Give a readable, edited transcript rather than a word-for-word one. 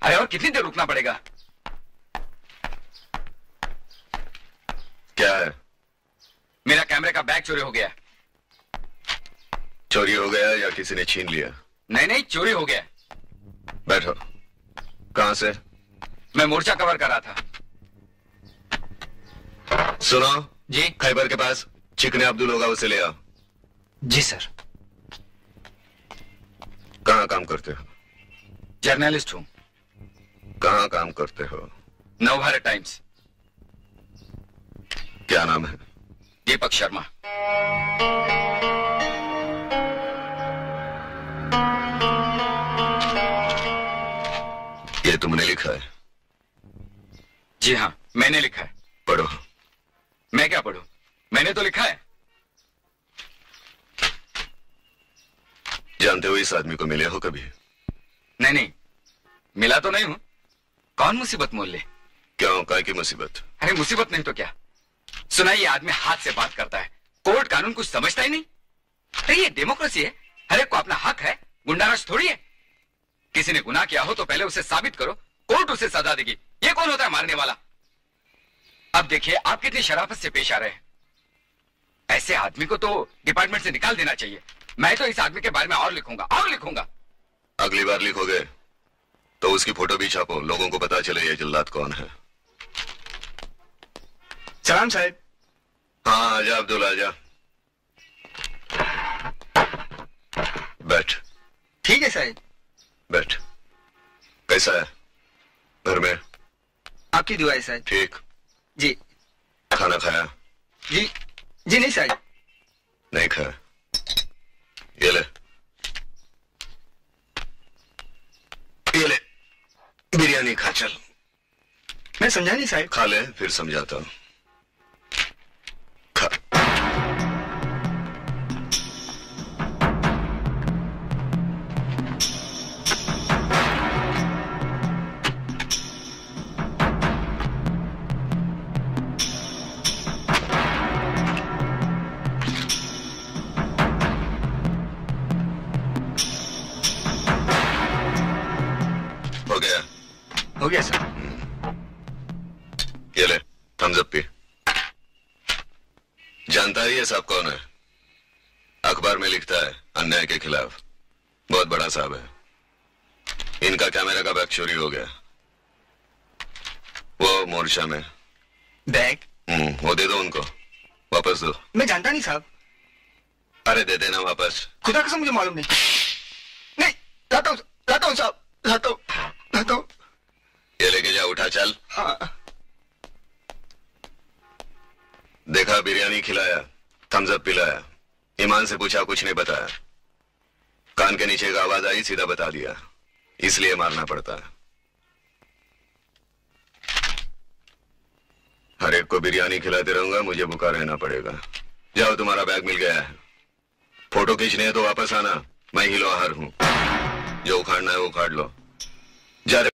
अरे और कितनी देर रुकना पड़ेगा? क्या है? मेरा कैमरे का बैग चोरी हो गया। चोरी हो गया या किसी ने छीन लिया? नहीं नहीं, चोरी हो गया। बैठो। कहां से? मैं मोर्चा कवर कर रहा था। सुनो जी। खैबर के पास चिकने अब्दुल होगा, उसे ले आओ। जी सर। कहां काम करते हो? जर्नलिस्ट हूं। कहां काम करते हो? नवभारत टाइम्स। क्या नाम है? दीपक शर्मा। ये तुमने लिखा है? जी हाँ, मैंने लिखा है। पढ़ो। मैं क्या पढ़ूं? मैंने तो लिखा है। जानते हो इस आदमी को मिले हो कभी? नहीं नहीं, मिला तो नहीं हूं। कौन मुसीबत मोल ले? क्यों, काय की मुसीबत? अरे मुसीबत नहीं तो क्या। सुना, ये आदमी हाथ से बात करता है, कोर्ट कानून कुछ समझता ही नहीं। अरे ये डेमोक्रेसी है, हर एक को अपना हक है, गुंडाराज थोड़ी है। किसी ने गुनाह किया हो तो पहले उसे साबित करो, कोर्ट उसे सजा देगी। ये कौन होता है मारने वाला? अब देखिए आप कितनी शराफत से पेश आ रहे हैं। ऐसे आदमी को तो डिपार्टमेंट से निकाल देना चाहिए। मैं तो इस आदमी के बारे में और लिखूंगा। अगली बार लिखोगे तो उसकी फोटो भी छापो, लोगों को पता चले ये जल्लाद कौन है। सलाम साहब। हाँ आजा अब्दुल, आजा। बैठ। ठीक है साहब। बैठ। कैसा है घर में? आपकी दुआ है साहब। ठीक। जी। खाना खाया? जी जी नहीं साहब। नहीं खाया। ये ले, ये ले, बिरयानी खा चल। मैं समझा नहीं साहब। खा ले फिर समझाता हूं। खा। हो गया सर। ये ले थम्स अप पी। जानता है ये साहब कौन है? अखबार में लिखता है अन्याय के खिलाफ, बहुत बड़ा साहब है। इनका कैमरा का बैग चोरी हो गया, वो मोर्चा में। बैग? वो दे दो उनको, वापस दो। मैं जानता नहीं साहब। अरे दे देना वापस। खुदा कसम मुझे मालूम नहीं। नहीं, लाता हूँ साहब, लाता हूँ। ये लेके जा, उठा चल। हाँ। देखा, बिरयानी खिलाया, थम्स अप पिलाया, ईमान से पूछा, कुछ नहीं बताया। कान के नीचे एक आवाज आई, सीधा बता दिया, इसलिए मारना पड़ता है। हर एक को बिरयानी खिलाते रहूंगा, मुझे भूखा रहना पड़ेगा। जाओ, तुम्हारा बैग मिल गया है। फोटो खींचने है तो वापस आना, मैं ही लोहार हूं। जो उखाड़ना है वो उखाड़ लो। जा।